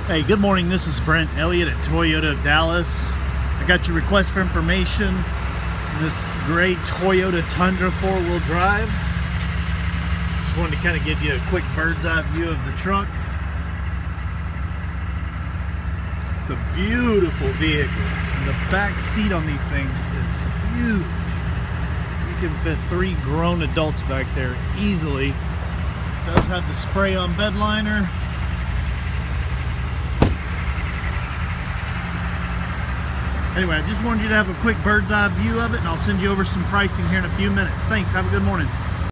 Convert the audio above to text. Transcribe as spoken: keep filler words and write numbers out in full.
Hey, good morning. This is Brent Elliott at Toyota of Dallas. I got your request for information on this great Toyota Tundra four-wheel drive. Just wanted to kind of give you a quick bird's eye view of the truck. It's a beautiful vehicle. And the back seat on these things is huge. You can fit three grown adults back there easily. It does have the spray-on bed liner. Anyway, I just wanted you to have a quick bird's eye view of it, and I'll send you over some pricing here in a few minutes. Thanks. Have a good morning.